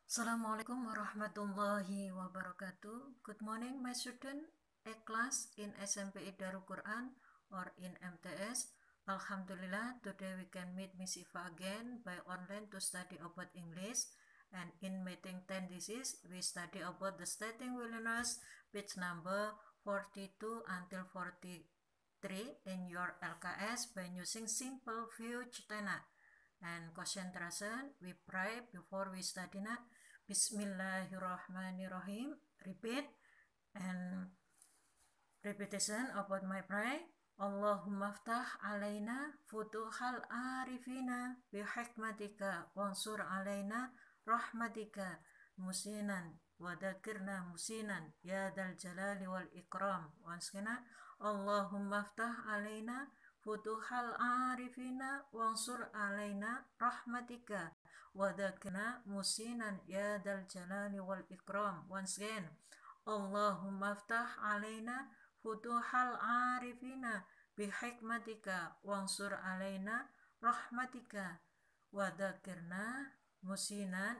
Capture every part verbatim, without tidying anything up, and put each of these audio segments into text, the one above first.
Assalamualaikum warahmatullahi wabarakatuh. Good morning, my student, a class in S M P I Darul Quran or in M T S. Alhamdulillah, today we can meet Miss Iva again by online to study about English. And in meeting ten disease, we study about the stating willingness, page number forty-two until forty-three in your L K S by using simple future tense. And concentration, we pray before we study na. Bismillahirrahmanirrahim. Repeat and repetition about my prayer. Allahumma ftah alaina futuhal arifina bihikmatika wansur alaina rahmatika musinan wadakirna musinan ya dal jalali wal ikram. Once again, Allahumma ftah alaina futuhal arifina wansur alaina rahmatika wadakirna musinan ya dal jalali wal ikram. Once again, Allahumma ftah alaina futuhal arifina bihikmatika wansur alaina rahmatika wadakirna musinan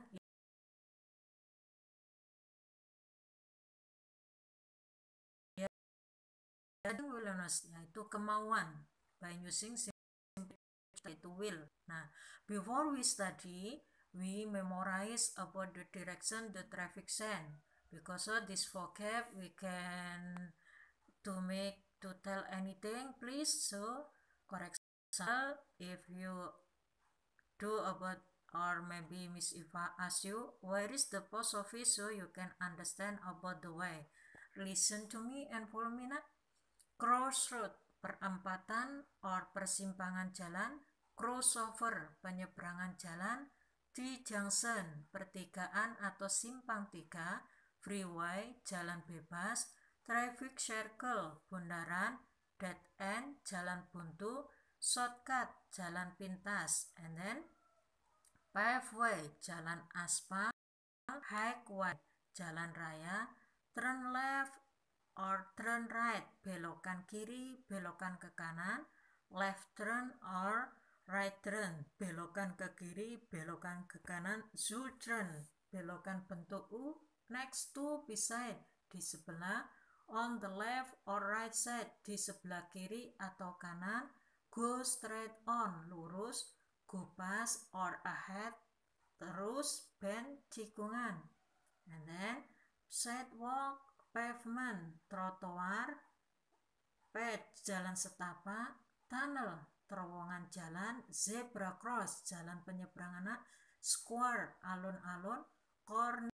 willingness, yaitu kemauan, by using itu will. Nah, before we study, we memorize about the direction the traffic sign. Because of this vocab, we can to make to tell anything, please. So, correct if you do about, or maybe Miss Eva ask you, where is the post office, so you can understand about the way. Listen to me and follow me now. Crossroad, perempatan or persimpangan jalan. Crossover, penyeberangan jalan. T-junction, pertigaan atau simpang tiga. Freeway, jalan bebas. Traffic circle, bundaran. Dead end, jalan buntu. Shortcut, jalan pintas. And then paveway, jalan aspal. Highway, jalan raya. Turn left or turn right, belokan kiri, belokan ke kanan. Left turn or right turn, belokan ke kiri, belokan ke kanan. U-turn, belokan bentuk U. Next to, beside, di sebelah. On the left or right side, di sebelah kiri atau kanan. Go straight on, lurus. Go past or ahead, terus bend, tikungan. And then sidewalk, pavement, trotoar. Path, jalan setapak. Tunnel, terowongan jalan. Zebra cross, jalan penyeberangan. Square, alun-alun. Corner,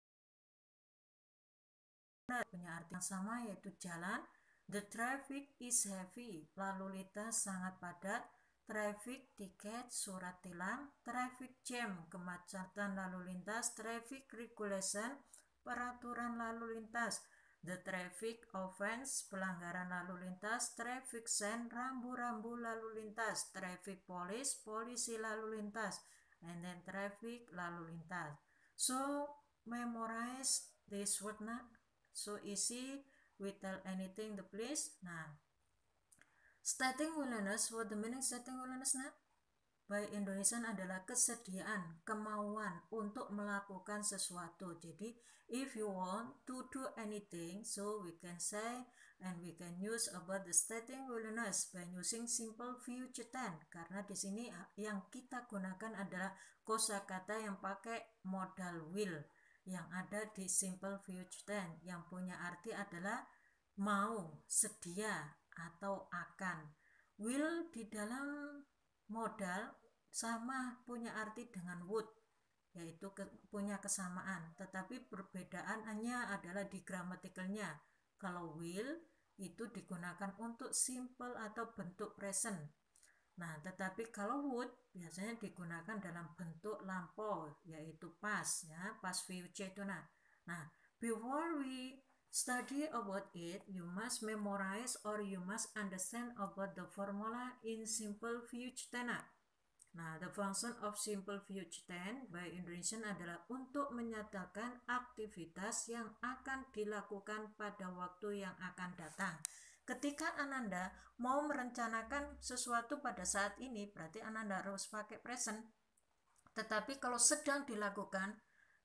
punya arti yang sama, yaitu jalan. The traffic is heavy, lalu lintas sangat padat. Traffic tiket, surat tilang. Traffic jam, kemacetan lalu lintas. Traffic regulation, peraturan lalu lintas. The traffic offense, pelanggaran lalu lintas. Traffic sign, rambu-rambu lalu lintas. Traffic police, polisi lalu lintas. And then traffic lalu lintas. So memorize this word na. So easy, we tell anything the place. Nah, stating willingness, what the meaning stating willingness na? By Indonesian adalah kesediaan, kemauan untuk melakukan sesuatu. Jadi, if you want to do anything, so we can say and we can use about the stating willingness by using simple future tense. Karena di sini yang kita gunakan adalah kosakata yang pakai modal will, yang ada di simple future tense, yang punya arti adalah mau, sedia, atau akan. Will di dalam modal sama punya arti dengan would, yaitu ke, punya kesamaan, tetapi perbedaannya adalah di gramatikalnya. Kalau will itu digunakan untuk simple atau bentuk present. Nah, tetapi kalau would biasanya digunakan dalam bentuk lampau, yaitu past, ya, past future itu. Nah, nah, before we study about it, you must memorize or you must understand about the formula in simple future tense. Nah, the function of simple future tense by Indonesian adalah untuk menyatakan aktivitas yang akan dilakukan pada waktu yang akan datang. Ketika Ananda mau merencanakan sesuatu pada saat ini, berarti Ananda harus pakai present. Tetapi kalau sedang dilakukan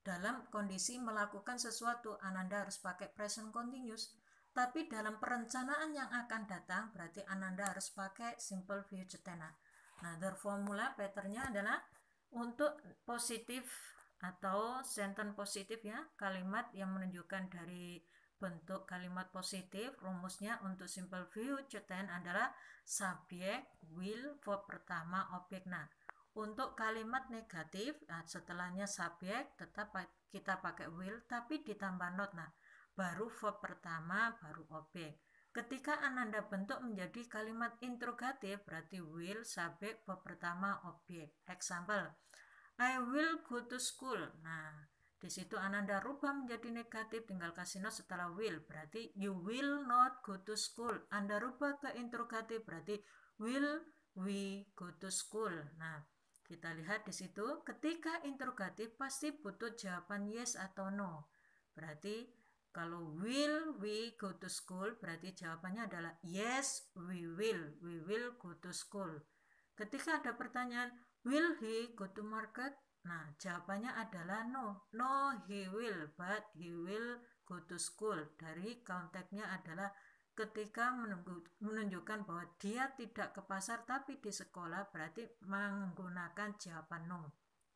dalam kondisi melakukan sesuatu, Ananda harus pakai present continuous. Tapi dalam perencanaan yang akan datang, berarti Ananda harus pakai simple future tense. Nah, the formula patternnya adalah untuk positif atau sentence positif ya, kalimat yang menunjukkan dari bentuk kalimat positif, rumusnya untuk simple future tense adalah subjek, will, verb pertama, objek. Nah, untuk kalimat negatif, nah setelahnya subjek tetap kita pakai will, tapi ditambah not. Nah, baru verb pertama, baru objek. Ketika Ananda bentuk menjadi kalimat interrogatif, berarti will, subjek, verb pertama, objek. Example, I will go to school. Nah, di situ Ananda rubah menjadi negatif, tinggal kasih not setelah will, berarti you will not go to school. Anda rubah ke interrogatif, berarti will we go to school. Nah, kita lihat di situ, ketika interrogatif pasti butuh jawaban yes atau no. Berarti kalau will we go to school, berarti jawabannya adalah yes, we will. We will go to school. Ketika ada pertanyaan, will he go to market? Nah, jawabannya adalah no. No, he will, but he will go to school. Dari konteksnya adalah ketika menunjukkan bahwa dia tidak ke pasar tapi di sekolah, berarti menggunakan jawaban no.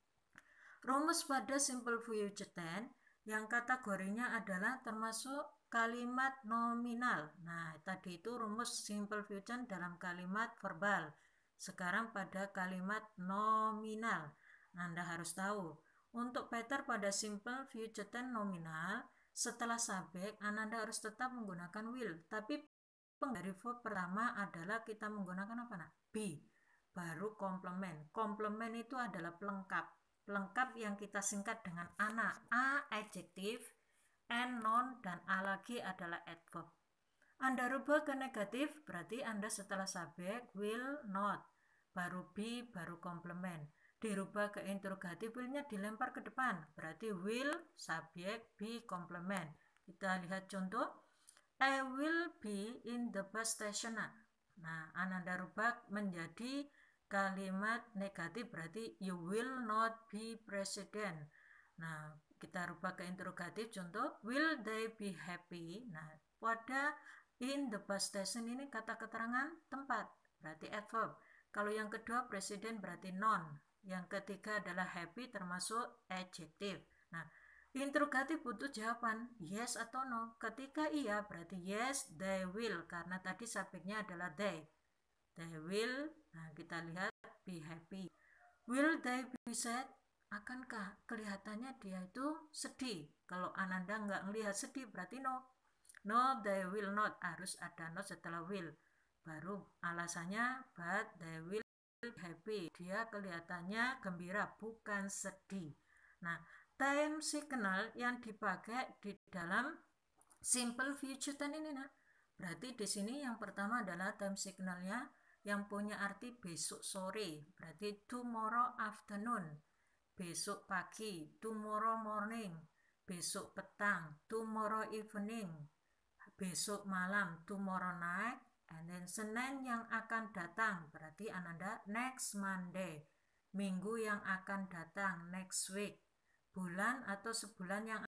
Rumus pada simple future tense yang kategorinya adalah termasuk kalimat nominal. Nah, tadi itu rumus simple future dalam kalimat verbal. Sekarang pada kalimat nominal. Anda harus tahu, untuk pattern pada simple future tense nominal, setelah subjek, Anda harus tetap menggunakan will. Tapi dari verb pertama adalah kita menggunakan apa? Nah, be. Baru komplement. Komplement itu adalah pelengkap. Pelengkap yang kita singkat dengan ana. A adjektif, and noun, dan a lagi adalah adverb. Anda rubah ke negatif, berarti Anda setelah subjek will not, baru be, baru komplement. Dirubah ke interrogatif, will-nya dilempar ke depan, berarti will, subjek, be, komplement. Kita lihat contoh, I will be in the bus station. Nah, Anda rubah menjadi kalimat negatif, berarti you will not be president. Nah, kita rubah ke interrogatif, contoh, will they be happy? Nah, pada in the bus station ini kata keterangan tempat, berarti adverb. Kalau yang kedua presiden berarti noun. Yang ketiga adalah happy termasuk adjektif. Nah, interrogatif butuh jawaban yes atau no. Ketika iya berarti yes, they will, karena tadi subjeknya adalah they. They will, nah kita lihat be happy. Will they be sad? Akankah kelihatannya dia itu sedih? Kalau Ananda nggak ngelihat sedih berarti no. No, they will not. Harus ada not setelah will. Baru alasannya but they will be happy. Dia kelihatannya gembira, bukan sedih. Nah, time signal yang dipakai di dalam simple future tense ini, nah, berarti di sini yang pertama adalah time signalnya yang punya arti besok sore, berarti tomorrow afternoon, besok pagi, tomorrow morning, besok petang, tomorrow evening, besok malam, tomorrow night, and then Senin yang akan datang, berarti Ananda next Monday, minggu yang akan datang, next week, bulan atau sebulan yang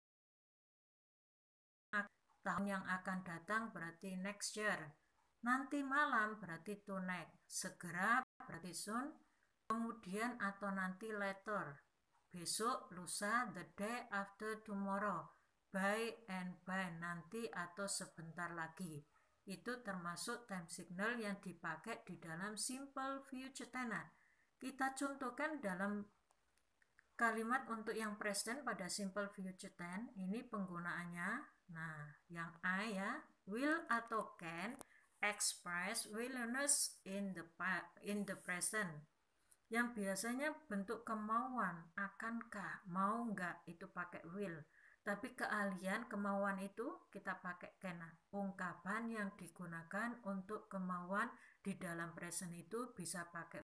tahun yang akan datang berarti next year, nanti malam berarti tonight, segera berarti soon, kemudian atau nanti later, besok, lusa, the day after tomorrow, by and by, nanti atau sebentar lagi. Itu termasuk time signal yang dipakai di dalam simple future tense. Kita contohkan dalam kalimat untuk yang present pada simple future tense, ini penggunaannya. Nah, yang A ya, will atau can express willingness in the in the present. Yang biasanya bentuk kemauan, akankah, mau enggak, itu pakai will. Tapi keahlian kemauan itu kita pakai can. Ungkapan yang digunakan untuk kemauan di dalam present itu bisa pakai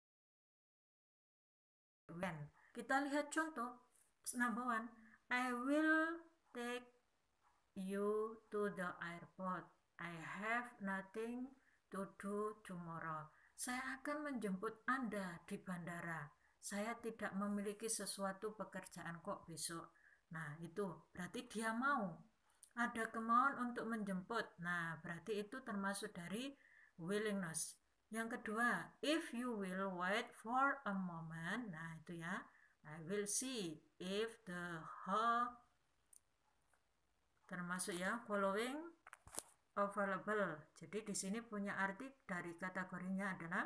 when. Kita lihat contoh number one. I will take you to the airport. I have nothing to do tomorrow. Saya akan menjemput Anda di bandara. saya tidak memiliki sesuatu pekerjaan kok besok. Nah, itu berarti dia mau. Ada kemauan untuk menjemput. Nah, berarti itu termasuk dari willingness. Yang kedua, if you will wait for a moment. Nah, itu ya. I will see if the hall termasuk ya following available. Jadi di sini punya arti dari kategorinya adalah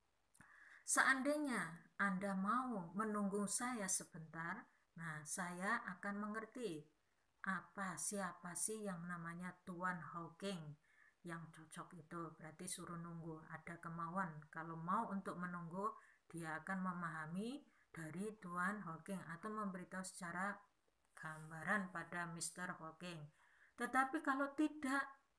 seandainya Anda mau menunggu saya sebentar, nah saya akan mengerti apa siapa sih yang namanya Tuan Hawking yang cocok itu. Berarti suruh nunggu, ada kemauan. Kalau mau untuk menunggu, dia akan memahami dari Tuan Hawking atau memberitahu secara gambaran pada mister Hawking. Tetapi kalau tidak,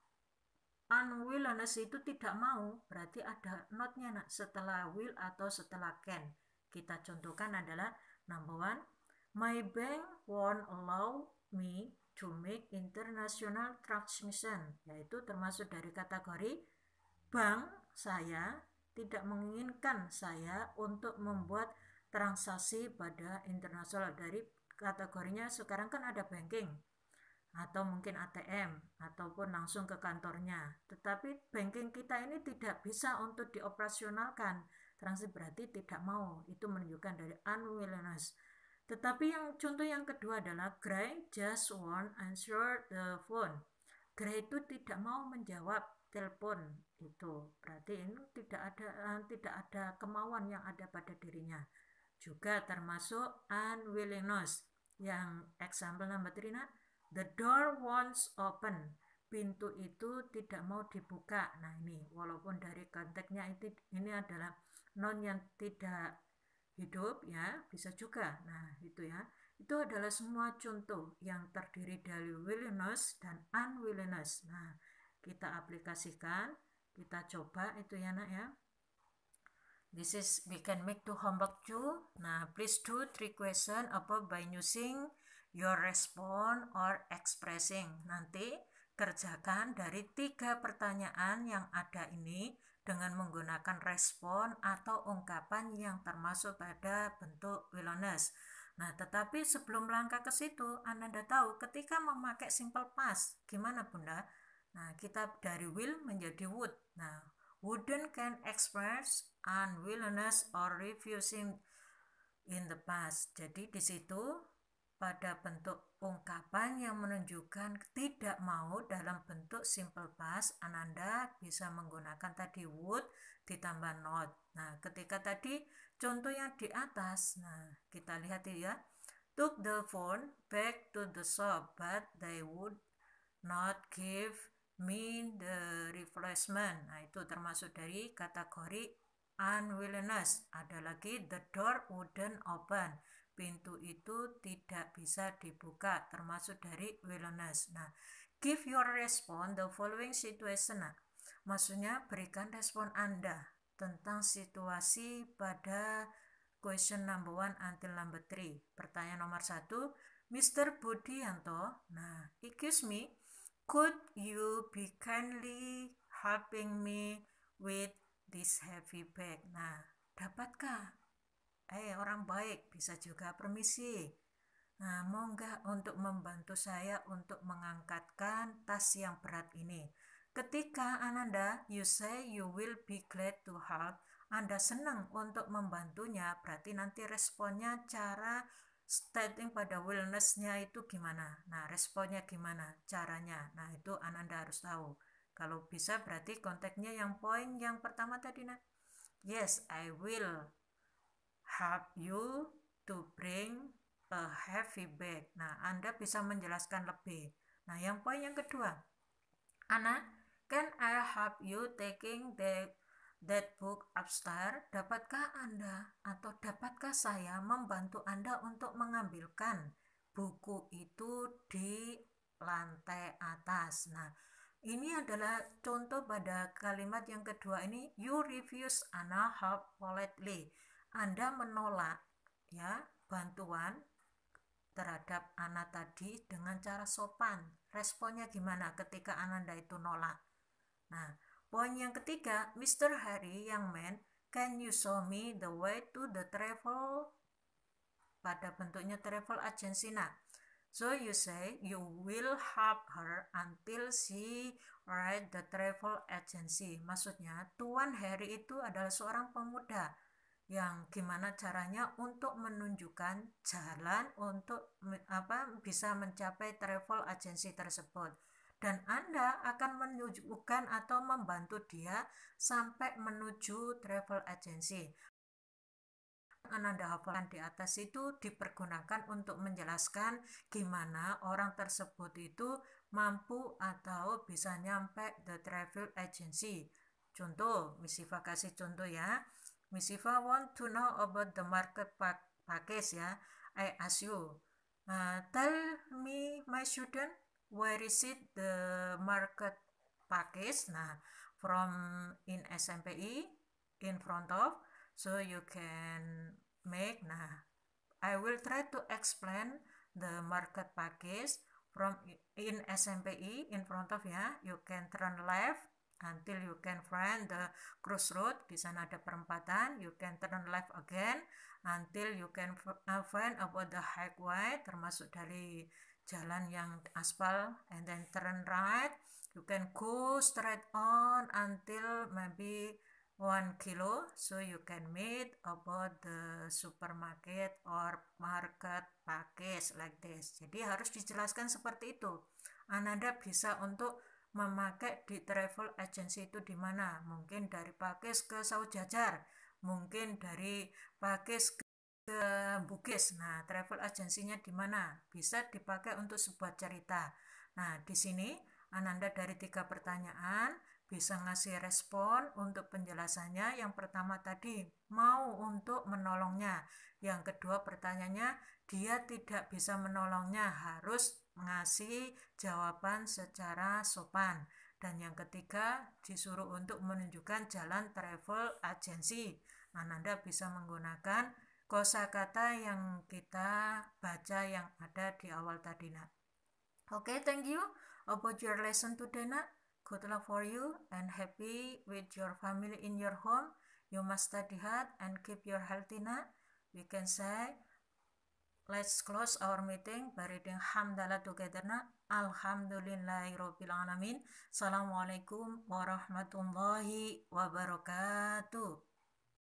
unwillingness itu tidak mau, berarti ada notnya nak setelah will atau setelah can. Kita contohkan adalah number one, my bank won't allow me to make international transaction, yaitu termasuk dari kategori bank saya tidak menginginkan saya untuk membuat transaksi pada internasional. Dari kategorinya sekarang kan ada banking atau mungkin A T M ataupun langsung ke kantornya, tetapi banking kita ini tidak bisa untuk dioperasionalkan transaksi, berarti tidak mau. Itu menunjukkan dari unwillingness. Tetapi yang contoh yang kedua adalah Gray just won't answer the phone. Gray itu tidak mau menjawab telepon. Itu berarti ini tidak ada tidak ada kemauan yang ada pada dirinya. Juga termasuk unwillingness. Yang example number three, nah, the door won't open. Pintu itu tidak mau dibuka. Nah ini walaupun dari konteksnya itu ini adalah noun yang tidak hidup ya, bisa juga. Nah itu ya, itu adalah semua contoh yang terdiri dari willingness dan unwillingness. Nah kita aplikasikan, kita coba itu ya nak ya. This is we can make two homework too. Nah please do three question above by using your response or expressing. Nanti kerjakan dari tiga pertanyaan yang ada ini dengan menggunakan respon atau ungkapan yang termasuk pada bentuk willingness. Nah, tetapi sebelum melangkah ke situ, Anda tahu ketika memakai simple past, gimana Bunda? Nah, kita dari will menjadi would. Nah, wouldn't can express unwillingness or refusing in the past. Jadi di situ pada bentuk ungkapan yang menunjukkan tidak mau dalam bentuk simple past, Ananda bisa menggunakan tadi would ditambah not. Nah, ketika tadi contoh yang di atas, nah kita lihat ya, took the phone back to the shop but they would not give me the replacement. Nah, itu termasuk dari kategori unwillingness. Ada lagi the door wouldn't open. Pintu itu tidak bisa dibuka, termasuk dari willingness. Nah, give your response the following situation. Nah, maksudnya berikan respon Anda tentang situasi pada question number one until number three. Pertanyaan nomor satu, mister Budianto. Nah, excuse me, could you be kindly helping me with this heavy bag? Nah, dapatkah Eh, orang baik, bisa juga permisi. Nah, mau nggak untuk membantu saya untuk mengangkatkan tas yang berat ini? Ketika Ananda, you say you will be glad to help, Anda senang untuk membantunya, berarti nanti responnya cara stating pada willingness-nya itu gimana? Nah, responnya gimana? Caranya. Nah, itu Ananda harus tahu. Kalau bisa berarti konteksnya yang poin yang pertama tadi, nah. Yes, I will help you to bring a heavy bag. Nah, Anda bisa menjelaskan lebih. Nah, yang poin yang kedua, Ana, can I help you taking the, that book upstairs? Dapatkah Anda atau dapatkah saya membantu Anda untuk mengambilkan buku itu di lantai atas? Nah, ini adalah contoh pada kalimat yang kedua ini, you refuse Ana help politely. Anda menolak ya bantuan terhadap Ana tadi dengan cara sopan. Responnya gimana ketika Ananda itu nolak? Nah, poin yang ketiga, mister Harry, young man, can you show me the way to the travel? Pada bentuknya travel agency. Nah, so you say you will help her until she write the travel agency. Maksudnya, Tuan Harry itu adalah seorang pemuda yang gimana caranya untuk menunjukkan jalan untuk apa bisa mencapai travel agency tersebut, dan Anda akan menunjukkan atau membantu dia sampai menuju travel agency. Anda hafalkan di atas itu dipergunakan untuk menjelaskan gimana orang tersebut itu mampu atau bisa nyampe the travel agency. Contoh, Miss Siva kasih contoh ya. Miss Siva want to know about the market package ya. I ask you, uh, tell me my student, where is it the market package? Nah, from in S M P I, in front of, so you can make. Nah, I will try to explain the market package from in S M P I, in front of ya. You can turn left until you can find the crossroad. Di sana ada perempatan. You can turn left again until you can find about the highway, termasuk dari jalan yang aspal, and then turn right. You can go straight on until maybe one kilo, so you can meet about the supermarket or market package like this. Jadi harus dijelaskan seperti itu. Ananda bisa untuk memakai di travel agency itu di mana? Mungkin dari Pakis ke Saujajar, mungkin dari Pakis ke Bugis. Nah, travel agensinya di mana? Bisa dipakai untuk sebuah cerita. Nah, di sini Ananda dari tiga pertanyaan bisa ngasih respon untuk penjelasannya. Yang pertama tadi, mau untuk menolongnya. Yang kedua pertanyaannya, dia tidak bisa menolongnya, harus ngasih jawaban secara sopan. Dan yang ketiga, disuruh untuk menunjukkan jalan travel agency. Ananda bisa menggunakan kosakata yang kita baca yang ada di awal tadi, nak. Oke, okay, thank you about your lesson today, nak. Good luck for you and happy with your family in your home. You must study hard and keep your healthy, nak. We can say, let's close our meeting by reading Hamdalah together, nak. Alhamdulillahirabbil alamin. Assalamualaikum warahmatullahi wabarakatuh.